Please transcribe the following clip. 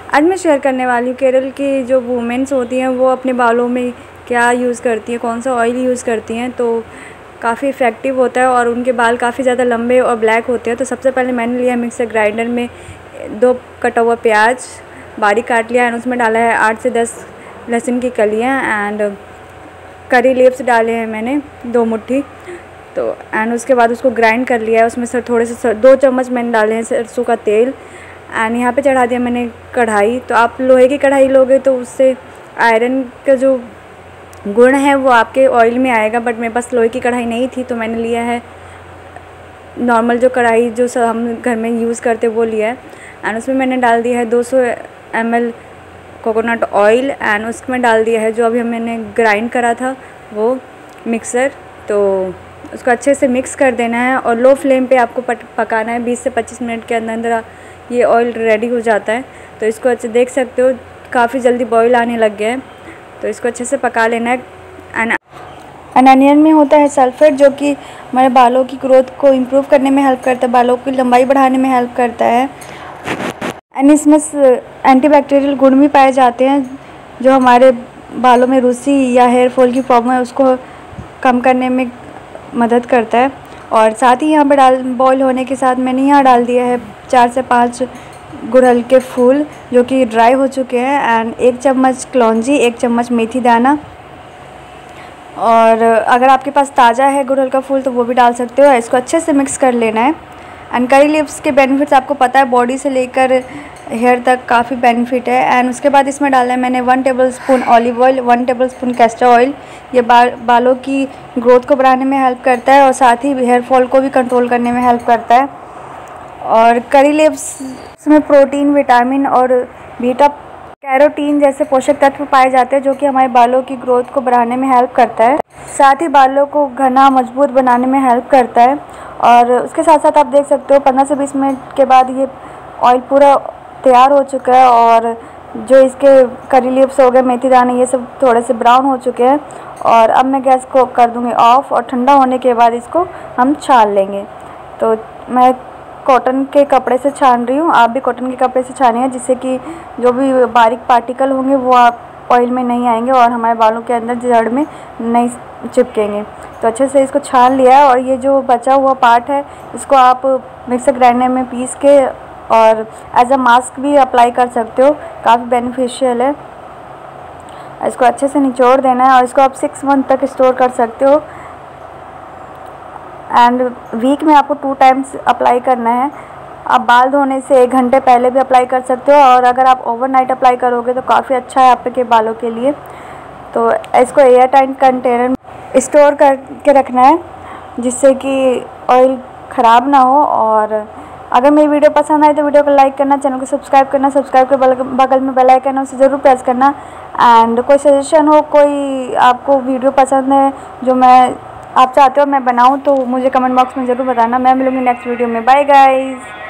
आज मैं शेयर करने वाली हूँ केरल की जो वुमेन्स होती हैं वो अपने बालों में क्या यूज़ करती हैं, कौन सा ऑयल यूज़ करती हैं। तो काफ़ी इफ़ेक्टिव होता है और उनके बाल काफ़ी ज़्यादा लंबे और ब्लैक होते हैं। तो सबसे पहले मैंने लिया मिक्सर ग्राइंडर में 2 कटा हुआ प्याज बारीक काट लिया एंड उसमें डाला है 8 से 10 लहसुन की कलियाँ एंड करी लीव्स डाले हैं मैंने 2 मुट्ठी। तो एंड उसके बाद उसको ग्राइंड कर लिया है। उसमें सर थोड़े से 2 चम्मच मैंने डाले हैं सरसों का तेल एंड यहाँ पे चढ़ा दिया मैंने कढ़ाई। तो आप लोहे की कढ़ाई लोगे तो उससे आयरन का जो गुण है वो आपके ऑयल में आएगा, बट मेरे पास लोहे की कढ़ाई नहीं थी तो मैंने लिया है नॉर्मल जो कढ़ाई जो हम घर में यूज़ करते वो लिया है। एंड उसमें मैंने डाल दिया है 200 ml कोकोनट ऑयल एंड उसमें डाल दिया है जो अभी मैंने ग्राइंड करा था वो मिक्सर। तो उसको अच्छे से मिक्स कर देना है और लो फ्लेम पे आपको पकाना है। 20 से 25 मिनट के अंदर अंदर ये ऑयल रेडी हो जाता है। तो इसको अच्छे देख सकते हो काफ़ी जल्दी बॉईल आने लग गया है। तो इसको अच्छे से पका लेना है। एंड अनियन में होता है सल्फेट जो कि हमारे बालों की ग्रोथ को इम्प्रूव करने में हेल्प करता है, बालों की लंबाई बढ़ाने में हेल्प करता है। एंड इसमें एंटीबैक्टीरियल गुण भी पाए जाते हैं जो हमारे बालों में रूसी या हेयर फॉल की प्रॉब्लम है उसको कम करने में मदद करता है। और साथ ही यहाँ पर बॉईल होने के साथ मैंने यहाँ डाल दिया है 4 से 5 गुड़हल के फूल जो कि ड्राई हो चुके हैं एंड 1 चम्मच कलौंजी, 1 चम्मच मेथी दाना। और अगर आपके पास ताज़ा है गुड़हल का फूल तो वो भी डाल सकते हो। इसको अच्छे से मिक्स कर लेना है। एंड करी लीव्स के बेनिफिट्स आपको पता है, बॉडी से लेकर हेयर तक काफ़ी बेनिफिट है। एंड उसके बाद इसमें डाला है मैंने 1 tablespoon olive oil, 1 tablespoon castor oil. ये बालों की ग्रोथ को बढ़ाने में हेल्प करता है और साथ ही हेयर फॉल को भी कंट्रोल करने में हेल्प करता है। और करी लीव्स में प्रोटीन, विटामिन और बीटा कैरोटीन जैसे पोषक तत्व पाए जाते हैं जो कि हमारे बालों की ग्रोथ को बढ़ाने में हेल्प करता है। साथ ही बालों को घना मजबूत बनाने में हेल्प करता है। और उसके साथ साथ आप देख सकते हो 15 से 20 मिनट के बाद ये ऑयल पूरा तैयार हो चुका है और जो इसके करी लीव्स हो गए, मेथी दाने, ये सब थोड़े से ब्राउन हो चुके हैं। और अब मैं गैस को कर दूँगी ऑफ़ और ठंडा होने के बाद इसको हम छान लेंगे। तो मैं कॉटन के कपड़े से छान रही हूँ, आप भी कॉटन के कपड़े से छानिए जिससे कि जो भी बारीक पार्टिकल होंगे वो आप ऑयल में नहीं आएंगे और हमारे बालों के अंदर जड़ में नहीं चिपकेंगे। तो अच्छे से इसको छान लिया है और ये जो बचा हुआ पार्ट है इसको आप मिक्सर ग्राइंडर में पीस के और एज अ मास्क भी अप्लाई कर सकते हो, काफ़ी बेनिफिशियल है। इसको अच्छे से निचोड़ देना है और इसको आप 6 मंथ तक स्टोर कर सकते हो। एंड वीक में आपको 2 टाइम्स अप्लाई करना है। आप बाल धोने से 1 घंटे पहले भी अप्लाई कर सकते हो और अगर आप ओवरनाइट अप्लाई करोगे तो काफ़ी अच्छा है आपके बालों के लिए। तो इसको एयर टाइट कंटेनर में स्टोर करके रखना है जिससे कि ऑयल ख़राब ना हो। और अगर मेरी वीडियो पसंद आए तो वीडियो को लाइक करना, चैनल को सब्सक्राइब करना, सब्सक्राइब के बगल में बेल आइकन है उसे ज़रूर प्रेस करना। एंड कोई सजेशन हो, कोई आपको वीडियो पसंद है जो आप चाहते हो मैं बनाऊं तो मुझे कमेंट बॉक्स में ज़रूर बताना। मैं मिलूँगी नेक्स्ट वीडियो में। Bye guys.